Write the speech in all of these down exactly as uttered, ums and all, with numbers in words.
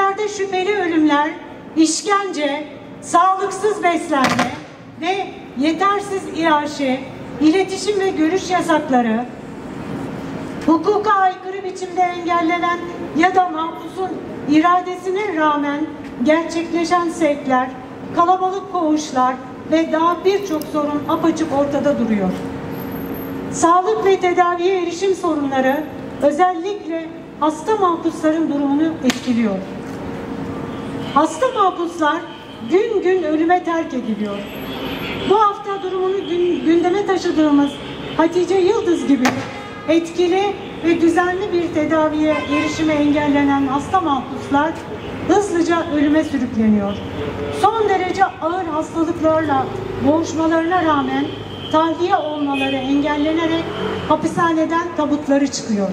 hapislerde şüpheli ölümler, işkence, sağlıksız beslenme ve yetersiz iaşe, iletişim ve görüş yasakları, hukuka aykırı biçimde engellenen ya da mahpusun iradesine rağmen gerçekleşen sevkler, kalabalık koğuşlar ve daha birçok sorun apaçık ortada duruyor. Sağlık ve tedaviye erişim sorunları özellikle hasta mahpusların durumunu etkiliyor. Hasta mahpuslar gün gün ölüme terk ediliyor. Bu hafta durumunu gündeme taşıdığımız Hatice Yıldız gibi etkili ve düzenli bir tedaviye erişime engellenen hasta mahpuslar hızlıca ölüme sürükleniyor. Son derece ağır hastalıklarla boğuşmalarına rağmen tahliye olmaları engellenerek hapishaneden tabutları çıkıyor.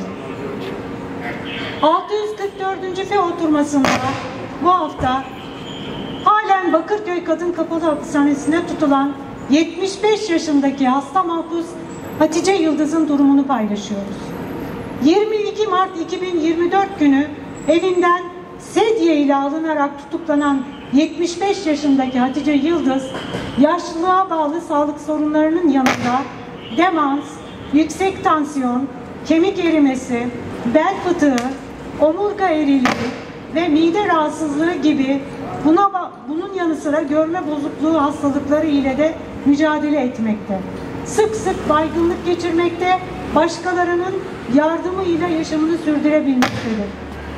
altı yüz kırk dördüncü F oturmasında bu hafta halen Bakırköy Kadın Kapalı Hapishanesi'ne tutulan yetmiş beş yaşındaki hasta mahpus Hatice Yıldız'ın durumunu paylaşıyoruz. yirmi iki Mart iki bin yirmi dört günü evinden sedye ile alınarak tutuklanan yetmiş beş yaşındaki Hatice Yıldız, yaşlılığa bağlı sağlık sorunlarının yanında demans, yüksek tansiyon, kemik erimesi, bel fıtığı, omurga eğriliği ve mide rahatsızlığı gibi buna, bunun yanı sıra görme bozukluğu hastalıkları ile de mücadele etmekte. Sık sık baygınlık geçirmekte, başkalarının yardımıyla yaşamını sürdürebilmektedir.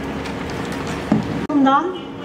Bundan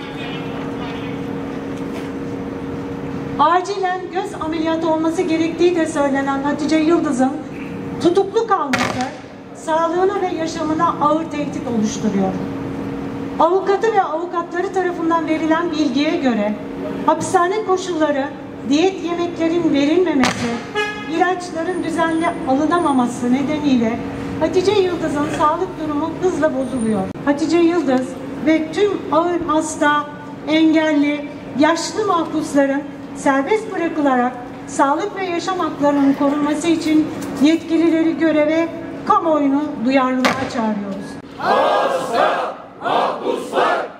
acilen göz ameliyatı olması gerektiği de söylenen Hatice Yıldız'ın tutuklu kalması sağlığına ve yaşamına ağır tehdit oluşturuyor. Avukatı ve avukatları tarafından verilen bilgiye göre hapishane koşulları, diyet yemeklerin verilmemesi, ilaçların düzenli alınamaması nedeniyle Hatice Yıldız'ın sağlık durumu hızla bozuluyor. Hatice Yıldız ve tüm ağır hasta, engelli, yaşlı mahpusların serbest bırakılarak sağlık ve yaşam haklarının korunması için yetkilileri göreve, kamuoyunu duyarlılığa çağırıyoruz. Hasta mahpuslar!